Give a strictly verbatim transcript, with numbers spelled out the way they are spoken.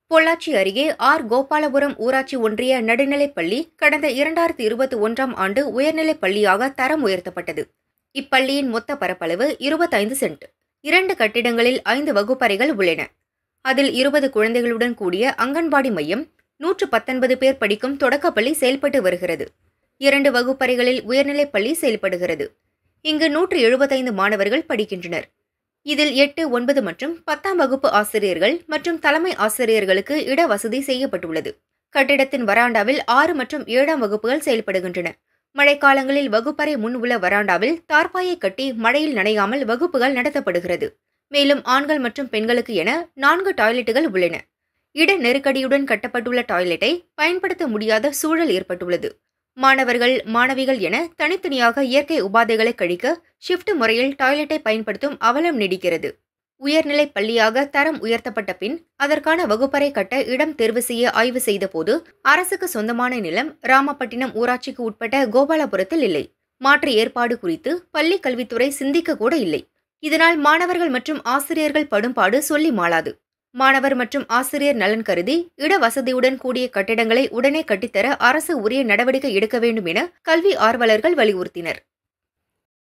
பொள்ளாச்சி அருகே ஆர் கோபாலபுரம் ஊராட்சி ஒன்றிய நடுநிலைப்பள்ளி கடந்த இரண்டாயிரத்தி இருபத்தி ஒன்றாம் ஆண்டு உயர்நிலைப் பள்ளியாக தரம் உயர்த்தப்பட்டது. இப்பள்ளியின் மொத்த பரப்பளவு இருபத்தைந்து சென்ட். இரண்டு கட்டிடங்களில் ஐந்து வகுப்பறைகள் உள்ளன. அதில் இருபது குழந்தைகளுடன் கூடிய அங்கன்வாடி மையம், நூற்று பத்தொன்பது பேர் படிக்கும் தொடக்கப்பள்ளி செயல்பட்டு வருகிறது. இரண்டு வகுப்பறைகளில் உயர்நிலைப்பள்ளி செயல்படுகிறது. இங்கு நூற்று எழுபத்தைந்து மாணவர்கள் படிக்கின்றனர். இதில் எட்டு, ஒன்பது மற்றும் பத்தாம் வகுப்பு ஆசிரியர்கள் மற்றும் தலைமை ஆசிரியர்களுக்கு இடவசதி செய்யப்பட்டுள்ளது. கட்டிடத்தின் வராண்டாவில் ஆறு மற்றும் ஏழாம் வகுப்புகள் செயல்படுகின்றன. மழைக்காலங்களில் வகுப்பறை முன் உள்ள வராண்டாவில் தார்பாயை கட்டி மழையில் நனையாமல் வகுப்புகள் நடத்தப்படுகிறது. மேலும் ஆண்கள் மற்றும் பெண்களுக்கு என நான்கு டாய்லெட்டுகள் உள்ளன. இட நெருக்கடியுடன் கட்டப்பட்டுள்ள டாய்லெட்டை பயன்படுத்த முடியாத சூழல் ஏற்பட்டுள்ளது. மாணவர்கள், மாணவிகள் என தனித்தனியாக இயற்கை உபாதைகளை கழிக்க ஷிப்ட் முறையில் டாய்லெட்டை பயன்படுத்தும் அவலம் நீடிக்கிறது. உயர்நிலைப் பள்ளியாக தரம் உயர்த்தப்பட்ட பின் அதற்கான வகுப்பறை கட்ட இடம் தேர்வு செய்ய ஆய்வு செய்தபோது அரசுக்கு சொந்தமான நிலம் ராமப்பட்டினம் ஊராட்சிக்கு உட்பட்ட கோபாலபுரத்தில் இல்லை. மாற்று ஏற்பாடு குறித்து பள்ளி கல்வித்துறை சிந்திக்க கூட இல்லை. இதனால் மாணவர்கள் மற்றும் ஆசிரியர்கள் படும்பாடு சொல்லி மாளாது. மாணவர் மற்றும் ஆசிரியர் நலன் கருதி இடவசதியுடன் கூடிய கட்டிடங்களை உடனே கட்டித்தர அரசு உரிய நடவடிக்கை எடுக்க வேண்டும் என கல்வி ஆர்வலர்கள் வலியுறுத்தினர்.